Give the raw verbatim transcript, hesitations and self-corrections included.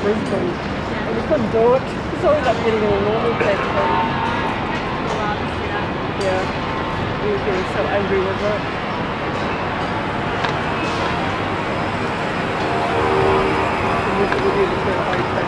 Brisbane, and we couldn't do it. It's always like getting a normal taxi. Yeah, he was getting so angry with it. And we couldn't do the